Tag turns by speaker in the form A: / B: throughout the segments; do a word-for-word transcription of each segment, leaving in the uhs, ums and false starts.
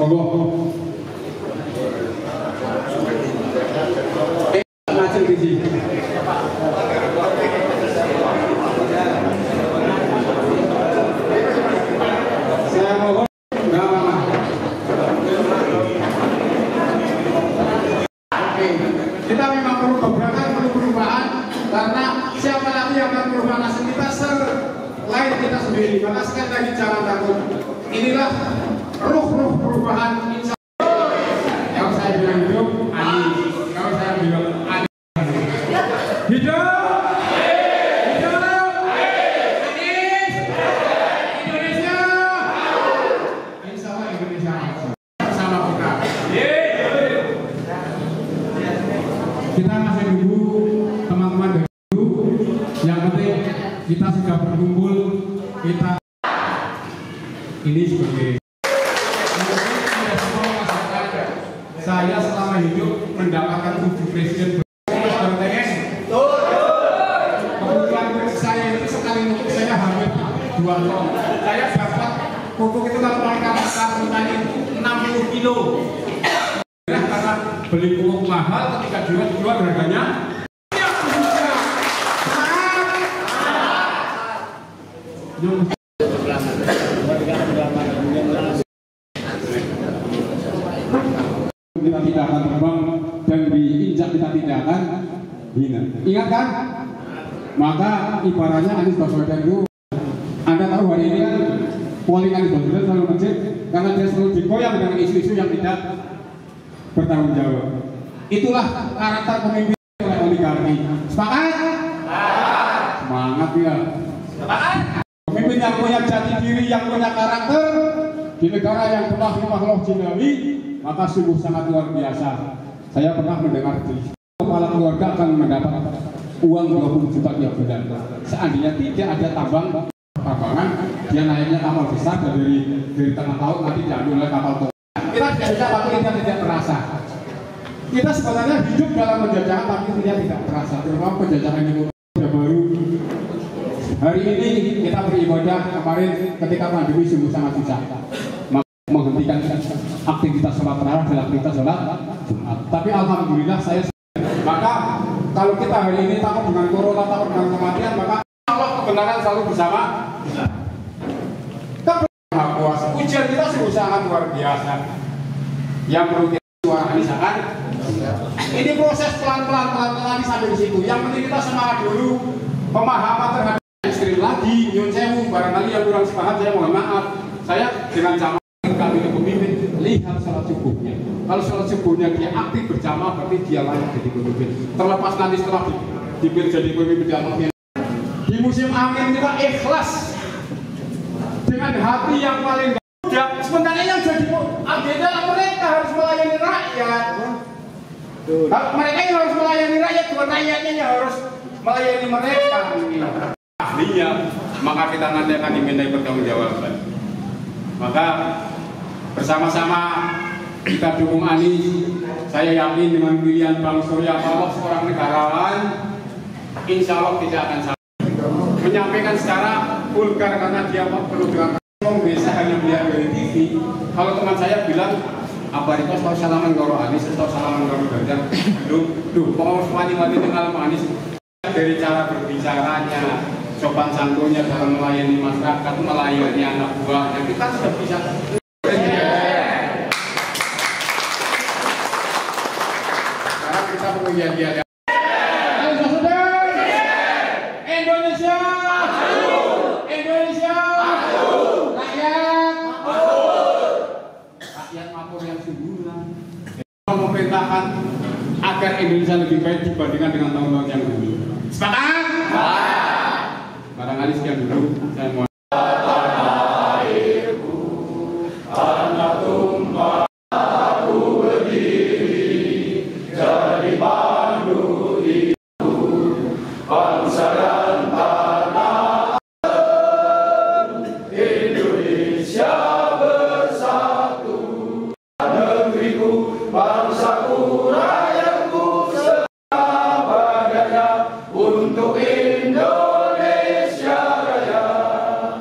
A: Monggo. Eh, ngajeng di sini. Saya mohon enggak apa-apa. Oke, kita memang perlu gebrakan, perlu perubahan karena siapa lagi yang akan merubah nasib kita selain kita sendiri. Maka sekali lagi jangan takut. Inilah ruh-ruh perubahan. Insya Allah. Yang saya bilang hidup, Anies. Kalau saya bilang Anies, hidup. Kita masih nunggu teman-teman dari dulu. Yang penting kita sudah berkumpul. Kita ini sebagai saya selama hidup mendapatkan tujuh presiden bertanya. Kemudian saya itu sekali untuk saya hamil dua ton. Saya dapat pupuk itu kalau mereka katakan itu enam puluh kilo. Karena beli pupuk mahal ketika jual jual harganya kita tidak akan terbang dan diinjak kita tidak akan hina. Ingat kan? Maka ibaratnya Anies Baswedan itu, Anda tahu hari ini kan polling Anies Baswedan selalu kecil karena dia selalu digoyang dengan isu-isu yang tidak bertanggung jawab. Itulah karakter pemimpin oleh oligarki. Sepakat? Semangat ya. Sepakat? Pemimpin yang punya jati diri, yang punya karakter di negara yang penuh makhluk jinawi, maka sungguh sangat luar biasa. Saya pernah mendengar di kepala keluarga akan mendapat uang dua puluh juta tiap bulan. Seandainya tidak ada tambang tambangan, dia naiknya kapal besar dari dari tengah laut nanti diambil oleh kapal tua. Kita tidak bisa tapi kita tidak terasa. Kita sebenarnya hidup dalam penjajahan tapi kita tidak terasa. Terutama penjajahan yang sudah baru. Hari ini kita beribadah, kemarin ketika pandemi sungguh sangat susah. Menghentikan aktivitas sholat tarawih dan aktivitas sholat Jumat. Tapi alhamdulillah saya. Maka kalau kita hari ini takut dengan corona, takut dengan kematian, maka Allah kebenaran selalu bersama. Maha Kuasa. Ujian kita sungguh sangat luar biasa. Yang perlu kita suara ini sangat. Ini proses pelan-pelan pelan-pelan sampai di situ. Yang penting kita semangat dulu. Pemahaman terhadap ekstrim lagi. Nyun sewu, barangkali yang kurang sepaham saya mohon maaf. Saya dengan jamaah kami pemimpin lihat sholat subuhnya. Kalau sholat subuhnya dia aktif berjamaah berarti dia layak jadi pemimpin. Terlepas nanti setelah dipilih jadi pemimpin di di musim angin kita ikhlas dengan hati yang paling mudah. Sementara yang jadi agenda mereka harus melayani rakyat. Mereka yang harus melayani rakyat, bukan rakyatnya yang harus melayani mereka. Ahlinya, maka kita nanti akan dimintai pertanggungjawaban. Maka bersama-sama kita dukung Anies. Saya yakin dengan pilihan Bang Surya Paloh seorang negarawan, insya Allah tidak akan salah. Menyampaikan secara vulgar karena dia perlu dengan ngomong biasa hanya melihat dari T V. Kalau teman saya bilang, apa itu tahu salaman karo Anies, tahu salaman karo Ganjar. Duh, duh, mau wani-wani dengan Anies dari cara berbicaranya, sopan santunnya dalam melayani masyarakat, melayani anak buahnya, kita sudah bisa. Sekarang kita perlu ya-ya. Indonesia, Indonesia, rakyat, rakyat makmur yang sempurna. Memerintahkan agar Indonesia lebih baik dibandingkan dengan tahun-tahun yang dulu. Sepakat? Barangkali sekian dulu. Saya mohon.
B: Untuk Indonesia Raya.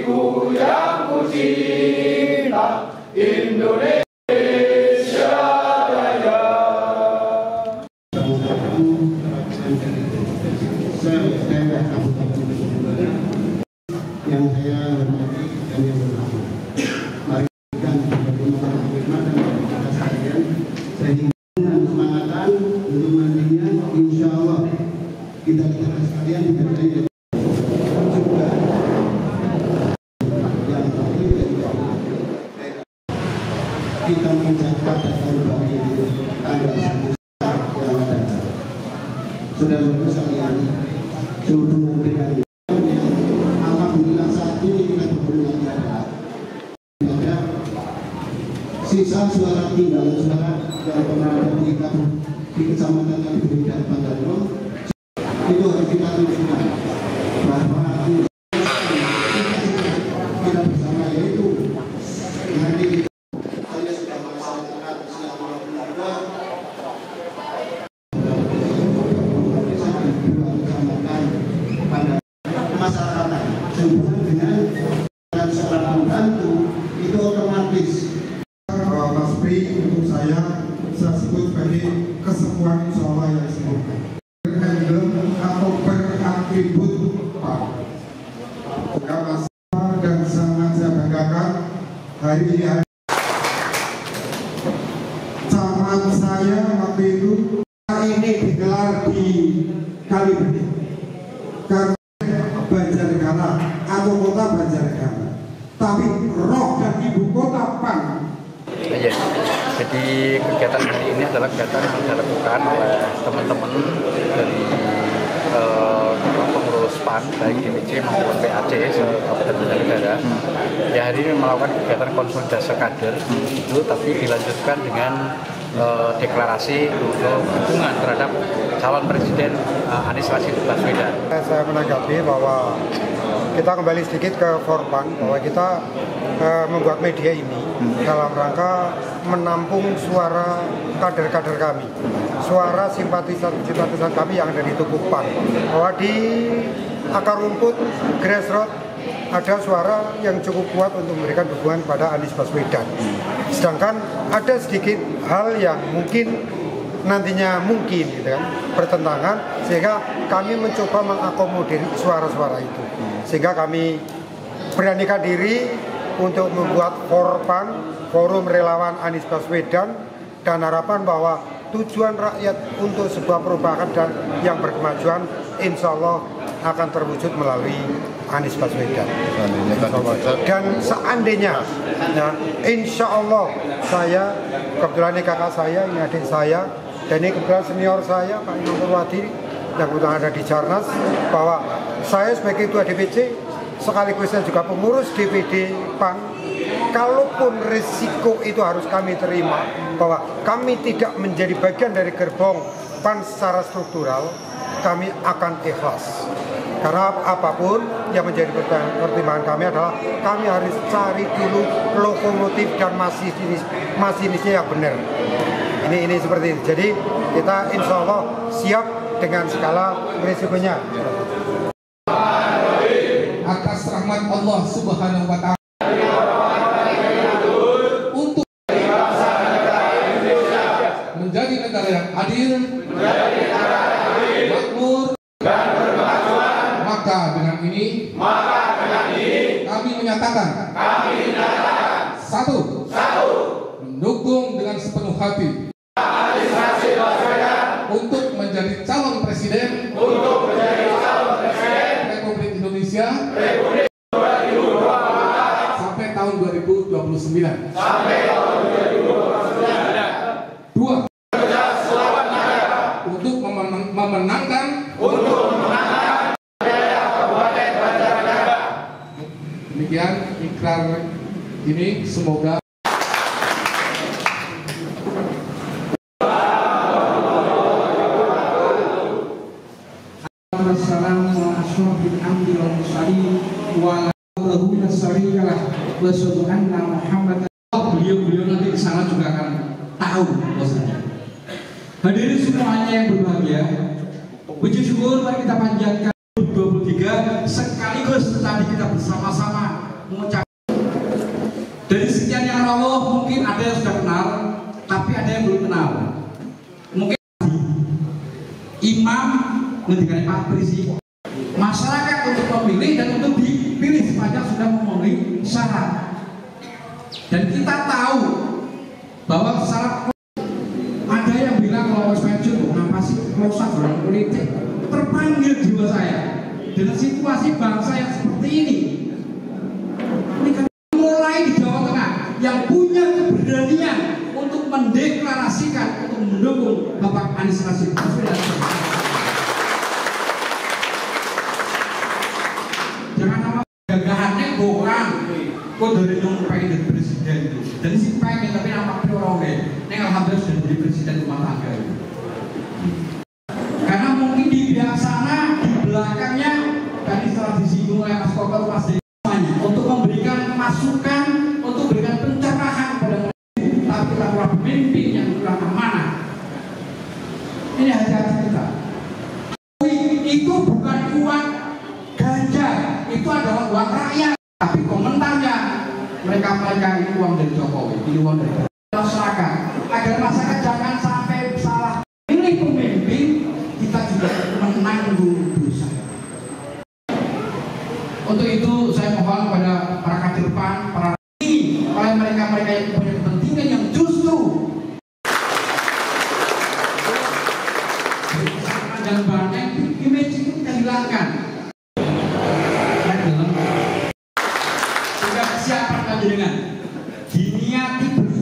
B: negeriku yang ku cinta, Indonesia Raya.
C: Yang saya hormati dan yang berhormat, mari kita bersama dan kita sekalian sehingga semangatan untuk nantinya insya Allah kita kita sekalian tidak ada juga yang terakhir kita mencatat tahun bagi tanggal satu yang ada. Saudara-saudara sekalian, sehubungan dengan alhamdulillah saat ini kita berhubungan ada sisa suara tinggal suara yang pernah ada di, di kecamatan Kaliberi dan Bandarno itu harus kita tunjukkan bahwa kita bersama, yaitu nanti saya sudah melaksanakan siapa pada masyarakat sehubungan dengan dan seorang pembantu itu otomatis Mas Pri untuk saya saya sebut sebagai kesembuhan insya Allah yang sempurna atau beratribut Pak. Juga Mas dan sangat saya banggakan hari ini hari camat saya waktu itu ini digelar di Kaliberi karena Banjarnegara atau kota Banjarnegara, tapi roh dan ibu kota Pan.
D: Ya, jadi kegiatan hari ini adalah kegiatan yang dilakukan oleh teman-teman dari eh, pengurus P A N baik D P C maupun P A C Kabupaten Banjarnegara. Ya, hari ini melakukan kegiatan konsolidasi kader itu, tapi dilanjutkan dengan eh, deklarasi untuk dukungan terhadap calon presiden eh, Anies Rashid Baswedan.
C: Saya menanggapi bahwa kita kembali sedikit ke Forpan, bahwa kita uh, membuat media ini dalam rangka menampung suara kader-kader kami, suara simpatisan-simpatisan kami yang ada di tubuh P A N, bahwa di akar rumput grassroots ada suara yang cukup kuat untuk memberikan dukungan kepada Anies Baswedan. Sedangkan ada sedikit hal yang mungkin nantinya mungkin gitu kan, bertentangan, sehingga kami mencoba mengakomodir suara-suara itu, sehingga kami beranikan diri untuk membuat Forpan, Forum Relawan Anies Baswedan, dan harapan bahwa tujuan rakyat untuk sebuah perubahan dan yang berkemajuan insya Allah akan terwujud melalui Anies Baswedan. Dan seandainya ya, insya Allah saya, kebetulan ini kakak saya, ini adik saya, dan ini kebetulan senior saya Pak Imam Purwadi yang kebetulan ada di Jarnas, bahwa saya sebagai ketua D P C sekaligus saya juga pengurus D P D P A N, kalaupun risiko itu harus kami terima, bahwa kami tidak menjadi bagian dari gerbong P A N secara struktural, kami akan ikhlas. Karena apapun yang menjadi pertimbangan kami adalah kami harus cari dulu lokomotif dan masinis, masinisnya yang benar. Ini ini seperti itu. Jadi kita insya Allah siap dengan segala risikonya.
E: Atas rahmat Allah Subhanahu wa Ta'ala untuk menjadi negara yang adil, makmur, maka dengan ini kami menyatakan satu, mendukung dengan sepenuh hati untuk menjadi calon presiden Republik Indonesia sampai tahun dua ribu dua puluh sembilan. Dua, untuk memenangkan demikian ikrar ini, semoga beliau-beliau nanti ke sana juga akan tahu bahwasanya. Hadirin semuanya yang berbahagia, puji syukur mari kita panjatkan dua puluh tiga sekaligus tadi kita bersama-sama mengucapkan dari sekian yang rawuh mungkin ada yang sudah kenal, tapi ada yang belum kenal. Mungkin imam ngendikan Pak Prisi, masyarakat untuk memilih dan untuk dipilih sepanjang sudah memenuhi syarat. Dan kita tahu bahwa syarat ada yang bilang kalau wis pensiun kenapa sih proses dalam politik, terpanggil jiwa saya dengan situasi bangsa yang seperti ini. Ini kan mulai di Jawa Tengah yang punya keberanian untuk mendeklarasikan untuk mendukung Bapak Anies Baswedan. Jangan nama gagahannya orang kok dari dong pengen jadi presiden itu, dari si pengen tapi nama orang deh, neng alhamdulillah sudah jadi presiden rumah tangga itu. Karena mungkin di pihak sana di belakangnya tadi setelah disinggung oleh Mas Koko Mas Dewi untuk memberikan masukan, untuk memberikan pencerahan pada mereka, tapi kita adalah pemimpin yang kurang amanah. Ini hati-hati kita. Itu bukan uang ganja, itu adalah uang rakyat. Tapi komentarnya mereka-mereka ini uang dari Jokowi, ini uang dari masyarakat. Agar masyarakat jangan sampai salah pilih pemimpin, kita juga menanggung dosa. Untuk itu saya mohon pada para kader PAN, para ini, oleh mereka-mereka yang punya kepentingan yang justru dan banyak image itu kita hilangkan. Sudah siapa dengan diniati beri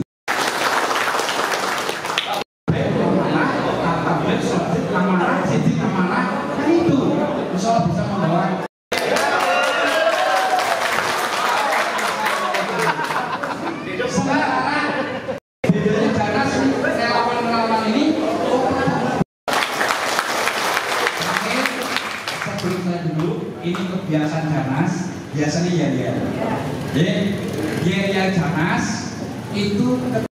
E: amanah, sidik amanah, kan itu insya Allah bisa membawa. Sekarang bedanya Janas relawan-relawan ini terakhir sebelum saya dulu ini kebiasaan Janas biasanya ya ya ya ya Janas itu